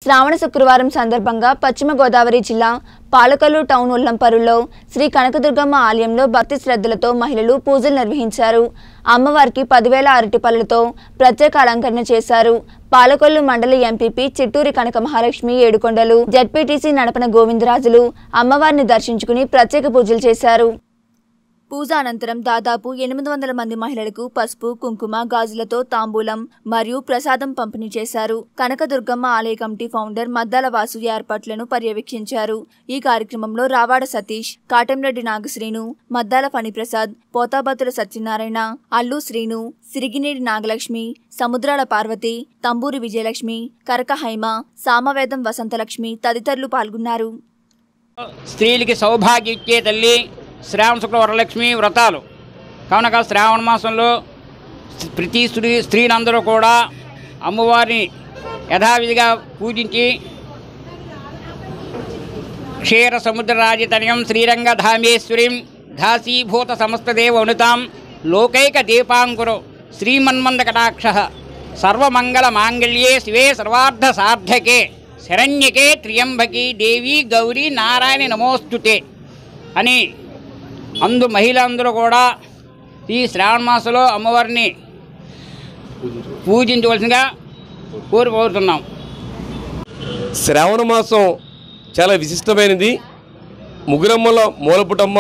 శ్రావణ శుక్రవారం సందర్భంగా పశ్చిమ గోదావరి జిల్లా పాలకొల్లు టౌన్ ఉల్లంపరులో శ్రీ కనకదుర్గమ్మ ఆలయంలో భక్తి శ్రద్ధలతో మహిళలు పూజలు నిర్వహించారు. అమ్మవారికి 10,000 అరటిపళ్ళతో ప్రత్యేక అలంకరణ చేశారు. పాలకొల్లు మండలి ఎంపీపీ చిట్టూరి కనక మహాలక్ష్మి ఏడుకొండలు, జెడ్పీటీసీ నడపన గోవిందరాజులు అమ్మవారిని దర్శించుకుని ప్రత్యేక పూజలు చేశారు. పూజ అనంతరం దాదాపు 800 మంది మహిళలకు పసుపు, కుంకుమ, గాజులతో తాంబూలం మరియు ప్రసాదం పంపిణీ చేశారు. కనకదుర్గమ్మ ఆలయ కమిటీ ఫౌండర్ మద్దాల వాసు ఏర్పాట్లను పర్యవేక్షించారు. ఈ కార్యక్రమంలో రావాడ సతీష్, కాటంరెడ్డి నాగశ్రీను, మద్దాల ఫణిప్రసాద్, పోతాబత్తుల సత్యనారాయణ, అల్లు శ్రీను, సిరిగినేడి నాగలక్ష్మి, సముద్రాల పార్వతి, తంబూరి విజయలక్ష్మి, కరక హైమ, సామవేదం వసంతలక్ష్మి తదితరులు పాల్గొన్నారు. స్త్రీలకి సౌభాగ్య ఇచ్చే తల్లి శ్రావణ శుక్ల వరలక్ష్మి వ్రతాలు కనుక శ్రావణ మాసంలో ప్రతి స్త్రీలందరూ కూడా అమ్మవారిని యథావిధిగా పూజించి క్షీర సముద్ర రాజతనయం శ్రీరంగధామేశ్వరీం దాసీభూత సమస్తదేవ అనుతాం లోకైక దీపాంకురో శ్రీమన్మంద కటాక్ష సర్వమంగళ మాంగళ్యే శివే సర్వార్థ సార్థకే శరణ్యకే త్ర్యంబకి దేవి గౌరీ నారాయణ నమోస్తుతే అని మహిళలందరూ కూడా ఈ శ్రావణ మాసంలో అమ్మవారిని పూజించవలసిందిగా కోరుతున్నాం. శ్రావణ మాసం చాలా విశిష్టమైనది. ముగ్గురమ్మల మూలపుటమ్మ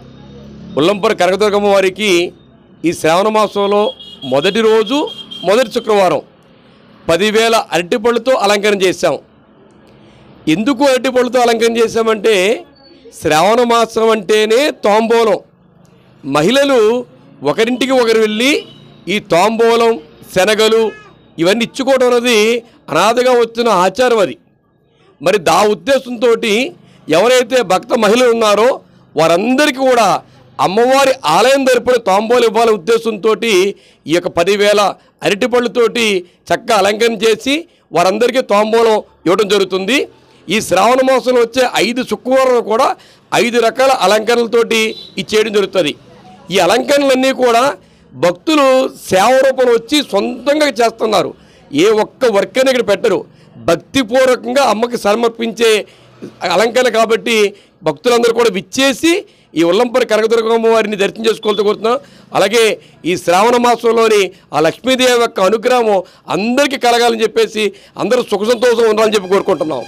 ఉల్లంపర కనకదుర్గమ్మ వారికి ఈ శ్రావణ మాసంలో మొదటి రోజు మొదటి శుక్రవారం 10,000 అరటిపళ్ళతో అలంకరణ చేశాం. ఎందుకు అరటిపళ్ళతో అలంకరణ చేశామంటే శ్రావణ మాసం అంటేనే తాంబూలం. మహిళలు ఒకరింటికి ఒకరు వెళ్ళి ఈ తాంబూలం, శనగలు ఇవన్నీ ఇచ్చుకోవడం అనేది అనాథగా వచ్చిన ఆచారం. అది మరి దా ఉద్దేశంతో ఎవరైతే భక్త మహిళలు ఉన్నారో వారందరికీ కూడా అమ్మవారి ఆలయం తరపున తాంబూలం ఇవ్వాలనే ఉద్దేశంతో ఈ యొక్క 10,000 అరటిపళ్ళతోటి చక్కగా అలంకరణ చేసి వారందరికీ తాంబూలం ఇవ్వడం జరుగుతుంది. ఈ శ్రావణ మాసంలో వచ్చే 5 శుక్రవారాలు కూడా 5 రకాల అలంకరణలతోటి ఇచ్చేయడం జరుగుతుంది. ఈ అలంకరణలన్నీ కూడా భక్తులు సేవ రూపంలో వచ్చి సొంతంగా చేస్తున్నారు. ఏ ఒక్క వర్క్ అని ఇక్కడ పెట్టరు. భక్తిపూర్వకంగా అమ్మకి సమర్పించే అలంకరణ కాబట్టి భక్తులందరూ కూడా విచ్చేసి ఈ ఉల్లంపర కనకదుర్గమ్మ వారిని దర్శనం చేసుకోవాలని కోరుతున్నాం. అలాగే ఈ శ్రావణ మాసంలోని ఆ లక్ష్మీదేవి యొక్క అనుగ్రహం అందరికీ కలగాలని చెప్పేసి అందరూ సుఖ సంతోషం ఉండాలని చెప్పి కోరుకుంటున్నాం.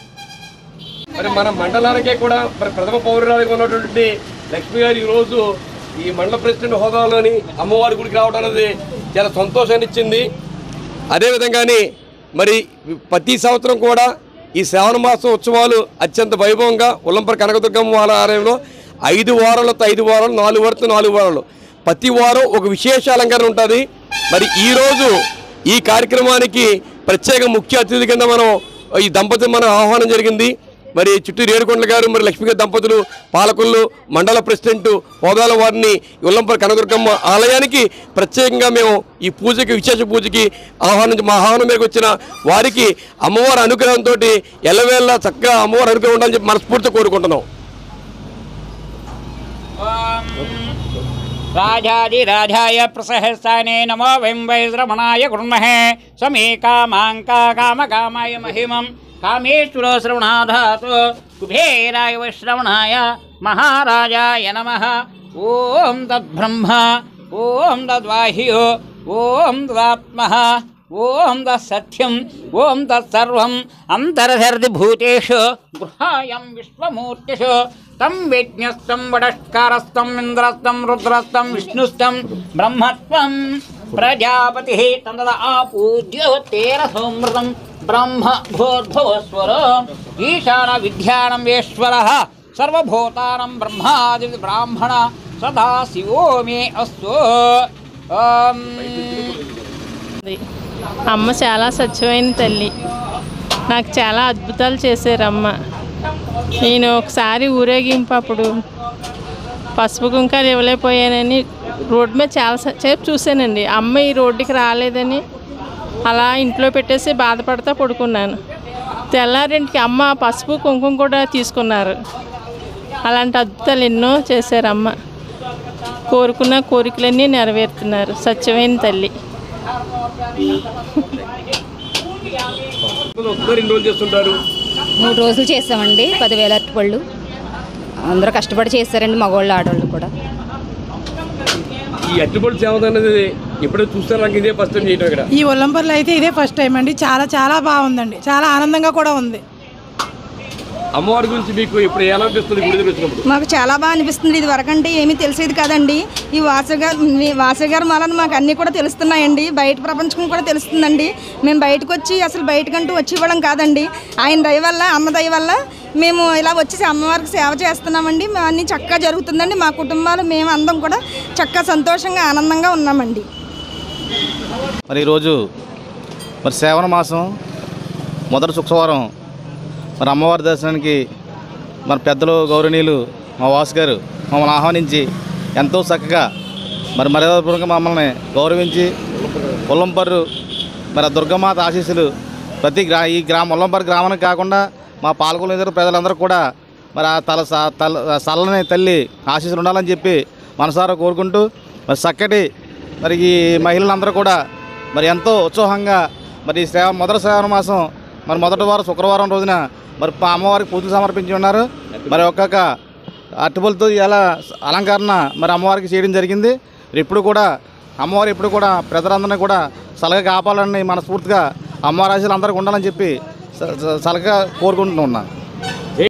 మరి మన మండలానికే కూడా మరి ప్రథమ పౌరురాలుగా ఉన్నటువంటి లక్ష్మి గారు ఈరోజు ఈ మండల ప్రెసిడెంట్ హోదాలోని అమ్మవారి గుడికి రావడం అనేది చాలా సంతోషాన్ని ఇచ్చింది. అదేవిధంగానే మరి ప్రతి సంవత్సరం కూడా ఈ శ్రావణ మాసం ఉత్సవాలు అత్యంత వైభవంగా ఉల్లంపర కనకదుర్గమ్మ ఆలయంలో 5 వారాలతో 5 వారాలు, 4 వారాలతో 4 వారాలు ప్రతి వారం ఒక విశేష అలంకరణ ఉంటుంది. మరి ఈరోజు ఈ కార్యక్రమానికి ప్రత్యేక ముఖ్య అతిథి కింద మనం ఈ దంపతులు మనం ఆహ్వానం జరిగింది. మరి చిట్టూరి ఏడుకొండల గారు మరి లక్ష్మీ గారి దంపతులు పాలకొల్లు మండల ప్రెసిడెంట్ హోదాల వారిని ఉల్లంపర కనకదుర్గమ్మ ఆలయానికి ప్రత్యేకంగా మేము ఈ పూజకి విశేష పూజకి మా ఆహ్వానం మేరకు వచ్చిన వారికి అమ్మవారి అనుగ్రహంతో ఎల్లవేళ చక్కగా అమ్మవారి అనుగ్రహం ఉండాలని చెప్పి మనస్ఫూర్తిగా కోరుకుంటున్నాం. రాజాదిరాజాయ ప్రసహస్థానే నమో వయం వైశ్రమణాయ కుర్మహే సమేకామాంకాకామకామాయ మహిమం కామేశ్వర శ్రవణాధాతు కుబేరాయ వైశ్రవణాయ మహారాజాయ నమః. ఓం తద్బ్రహ్మ, ఓం తద్వాహ్యో, ఓం తదాత్మః, ఓం తత్సత్యం, ఓం తత్సర్వం అంతర్హృది భూతేషు గృహాయం విశ్వమూర్తిషు తం విజ్ఞస్తం వడష్కారస్తం ఇంద్రస్తం రుద్రస్తం విష్ణుస్తం బ్రహ్మత్వం ప్రజాపతి తద ఆపూజ్యోతేరసోమృతం బ్రహ్మ భూర్భువస్వర ఈశాన విద్యానమేశ్వర సర్వభూతానం బ్రహ్మాది బ్రాహ్మణ సదా శివో మే అస్తు. అమ్మ చాలా స్వచ్ఛమైన తల్లి. నాకు చాలా అద్భుతాలు చేశారమ్మ. నేను ఒకసారి ఊరేగింపు అప్పుడు పసుపు కుంకాలు ఇవ్వలేకపోయానని రోడ్డు మీద చాలాసేపు చూశానండి. అమ్మ ఈ రోడ్డుకి రాలేదని అలా ఇంట్లో పెట్టేసి బాధపడతా పడుకున్నాను. తెల్లారింటికి అమ్మ పసుపు కుంకుమ కూడా తీసుకున్నారు. అలాంటి అద్భుతాలు ఎన్నో చేశారమ్మ. కోరుకున్న కోరికలన్నీ నెరవేరుతున్నారు. స్వచ్ఛమైన తల్లి. ఒకసారి 2 రోజులు చేస్తుంటారు? 3 రోజులు చేస్తామండి. 10,000 అరటిపళ్ళు అందరూ కష్టపడి చేస్తారండి, మగవాళ్ళు ఆడవాళ్ళు కూడా. ఈ అరటిపళ్ళు సేవ అనేది ఎప్పుడో చూస్తారు, నాకు ఇదే ఫస్ట్ టైం చేయడం ఇక్కడ. ఈ ఒల్లంపర్లో అయితే ఇదే ఫస్ట్ టైం అండి. చాలా చాలా బాగుందండి, చాలా ఆనందంగా కూడా ఉంది. అమ్మవారి గురించి మీకు ఇప్పుడు ఎలా అనిపిస్తుంది గుడి దగ్గర వచ్చినప్పుడు? మాకు చాలా బాగా అనిపిస్తుంది. ఇది వరకంటే ఏమీ తెలిసేది కాదండి. ఈ వాసు గారు వలన మాకు అన్నీ కూడా తెలుస్తున్నాయండి. బయట ప్రపంచం కూడా తెలుస్తుందండి. మేము బయటకు వచ్చి అసలు బయటకంటూ వచ్చి ఇవ్వడం కాదండి, ఆయన దయ వల్ల, అమ్మ దయ వల్ల మేము ఇలా వచ్చి అమ్మవారికి సేవ చేస్తున్నామండి. అన్నీ చక్కగా జరుగుతుందండి. మా కుటుంబాలు మేము అందరం కూడా చక్కగా సంతోషంగా ఆనందంగా ఉన్నామండి. మరి ఈరోజు మరి శ్రావణ మాసం మొదటి శుక్రవారం మరి అమ్మవారి దర్శనానికి మరి పెద్దలు గౌరవనీయులు మా వాసు గారు మమ్మల్ని ఆహ్వానించి ఎంతో చక్కగా మరి మర్యాదపూర్వకంగా మమ్మల్ని గౌరవించి ఉల్లంపర్రు మరి ఆ దుర్గమాత ఆశీస్సులు ప్రతి ఈ ఉల్లంపర్రు గ్రామానికి కాకుండా మా పాలకొల్లు ఇతర ప్రజలందరూ కూడా మరి ఆ చల్లని తల్లి ఆశీస్సులు ఉండాలని చెప్పి మనసారా కోరుకుంటూ మరి చక్కటి మరి ఈ మహిళలందరూ కూడా మరి ఎంతో ఉత్సాహంగా మరి మొదటి శ్రావణ మాసం మరి మొదటి వారం శుక్రవారం రోజున మరి అమ్మవారికి పూజలు సమర్పించి ఉన్నారు. మరి ఒక్కొక్క అరటిపళ్ళతో ఇలా అలంకరణ మరి అమ్మవారికి చేయడం జరిగింది. ఇప్పుడు కూడా అమ్మవారు ఎప్పుడు కూడా ప్రజలందరినీ కూడా సలహా కాపాలని మనస్ఫూర్తిగా అమ్మవారి ఆశీస్సులు అందరికీ ఉండాలని చెప్పి సలహా కోరుకుంటూ ఉన్నాను.